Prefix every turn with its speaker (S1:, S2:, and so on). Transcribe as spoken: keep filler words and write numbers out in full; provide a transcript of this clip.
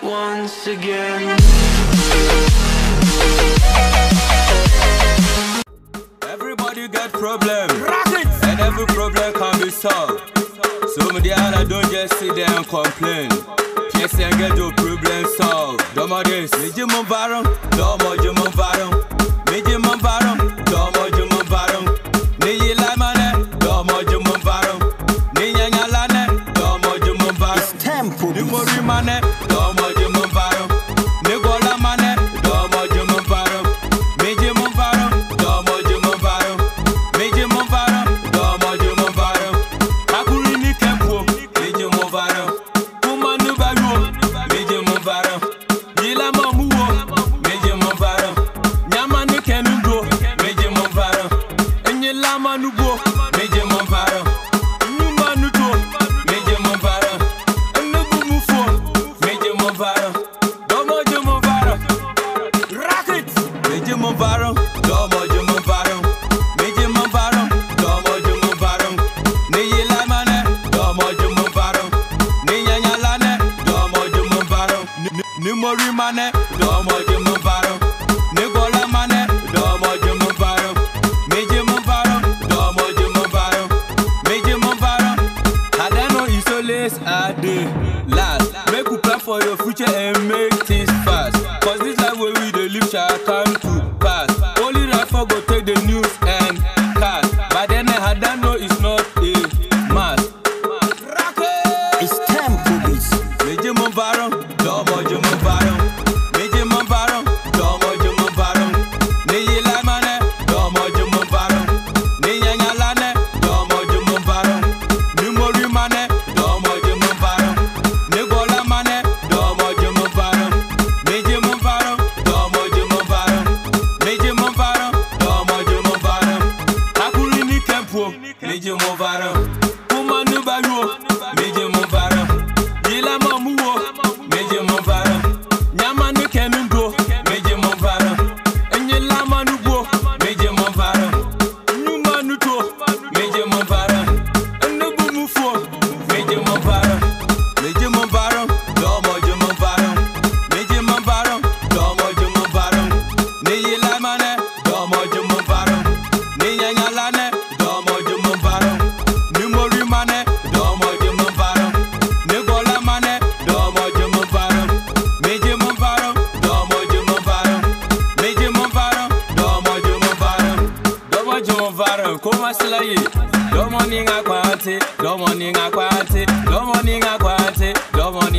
S1: once again.
S2: Everybody got problem, and every problem can be solved. So me I don't just sit there and complain. Just and get your problem solved. Domo this, me jimo baron, domo jimo baron, me jimo baron, domo jimo baron. Ni yila mane, domo jimo baron, ni nyanya lane, domo jimo baron.
S3: Tempo,
S2: ni mori mane, domo jimo baron, ni gola mane, domo jimo baron, me jimo baron, domo jimo baron, me jimo baron, domo jimo baron. Akuri ni kempo, me jimo baron. Kuma nu bayo, me jimo baron. Yila mamuo, me jimo baron. Nyama ni kenugo, me jimo baron. Enye lama nugo, me jimo baron. Numa nuto, me jimo baron. Enugu mufo, me jimo baron. Domo jimo baron. Rock it, me jimo baron. Domo jimo baron. Me jimo baron. Domo jimo baron. Ni yila mane, domo jimo baron. Ni nyanya lane, domo jimo baron. Ni mori mane, domo jimo baron. Ni gola mane, domo jimo baron. Me jimo baron, domo jimo baron. Me jimo baron. I don't know isolates are the last. Make you plan for your future and make things fast. Cause this life where we dey live shall come to pass. Only right for go take the news and cast. But then I don't know it's not a mass.
S3: it's tempo beats.
S2: Me jimo baron, domo jimo baron. Me jimo baron, domo jimo baron. Ni yila mane, domo jimo baron. Ni nyanya lane, domo jimo baron. Ni mori mane, domo jimo baron. Ni gola mane, domo jimo baron. Me jimo baron, domo jimo baron. Me jimo baron, domo jimo baron. Akuri ni kempo, me jimo baron. Kuma nu bayo, me jimo baron. Yila mamuo, me jimo baron. Nyama ni kenugo, me jimo baron. Enye lama nugo, me jimo baron. Numa nuto, me jimo baron. Enugu mufo, me jimo baron. Me jimo baron, domo jimo baron. Me jimo baron, domo jimo baron. Ni yila mane, domo jimo baron. Ni nyanya lane, domo jimo baron. Ni mori mane, domo jimo baron. Ni gola mane, domo jimo baron. Me jimo baron, domo jimo baron. Me jimo baron, domo jimo baron. Domo jimo baron, kuma silaye. Domo ninga kwate, domo ninga kwate, domo ninga kwate, domo